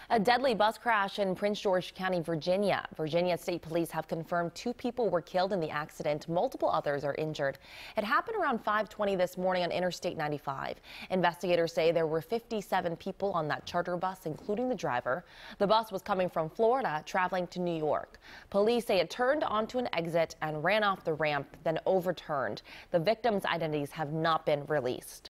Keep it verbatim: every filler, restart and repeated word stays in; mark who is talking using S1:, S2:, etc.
S1: A deadly bus crash in Prince George County, Virginia. Virginia State Police have confirmed two people were killed in the accident. Multiple others are injured. It happened around five twenty this morning on Interstate ninety-five. Investigators say there were fifty-seven people on that charter bus, including the driver. The bus was coming from Florida, traveling to New York. Police say it turned onto an exit and ran off the ramp, then overturned. The victims' identities have not been released.